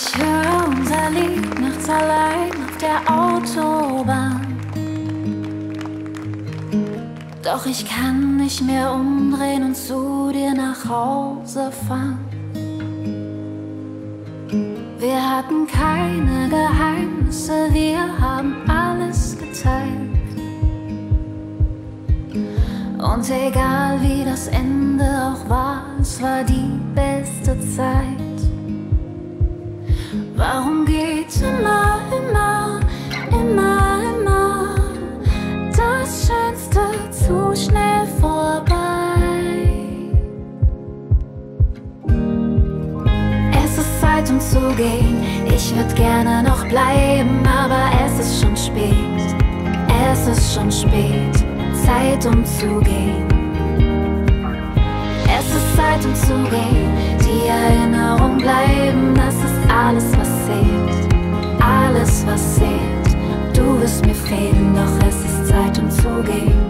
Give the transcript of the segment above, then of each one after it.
Ich höre unser Lied nachts allein auf der Autobahn. Doch ich kann nicht mehr umdrehen und zu dir nach Hause fahren. Wir hatten keine Geheimnisse, wir haben alles geteilt. Und egal wie das Ende auch war, es war die beste Zeit. Warum geht immer das Schönste zu schnell vorbei? Es ist Zeit, um zu gehen. Ich würd gerne noch bleiben, aber es ist schon spät. Es ist schon spät. Zeit, um zu gehen. Es ist Zeit, um zu gehen. Die Erinnerungen bleiben, das ist alles, was zählt. Alles, was zählt. Du wirst mir fehlen, doch es ist Zeit, um zu gehen.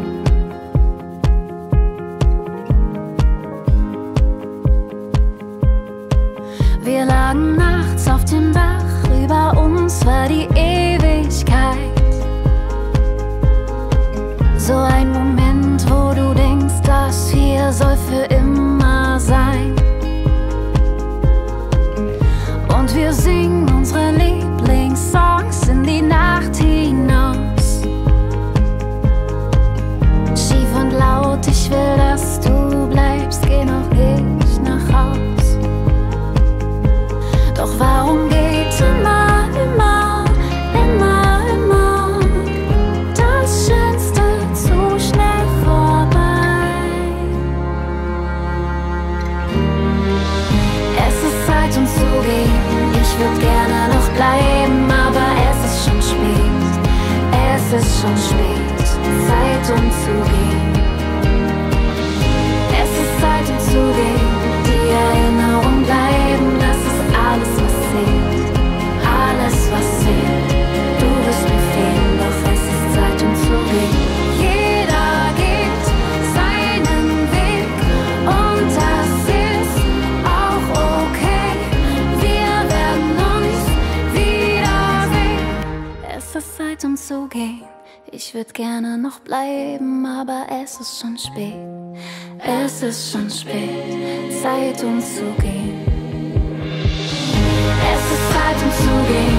Wir lagen nachts auf dem Dach, über uns war die Ewigkeit. So ein Moment, wo du denkst, das hier soll für immer sein. Und wir singen unsere Lieblingssongs in die Nacht hinaus. Schief und laut, ich will, dass du bleibst, geh noch nicht nach Haus. Doch warum geht immer das Schönste zu schnell vorbei? Es ist Zeit, um zu gehen. Ich würd gerne noch bleiben, aber es ist schon spät. Es ist schon spät. Zeit, um zu gehen. Es ist Zeit, um zu gehen. Die Erinnerungen bleiben, das ist alles, was zählt. Alles, was zählt. Du wirst mir fehlen, doch es ist Zeit, um zu gehen. Jeder geht seinen Weg und das ist auch okay. Wir werden uns wiedersehen. Es ist Zeit, um zu gehen. Ich würd gerne noch bleiben, aber es ist schon spät. Es ist schon spät. Zeit, um zu gehen. Es ist Zeit, um zu gehen.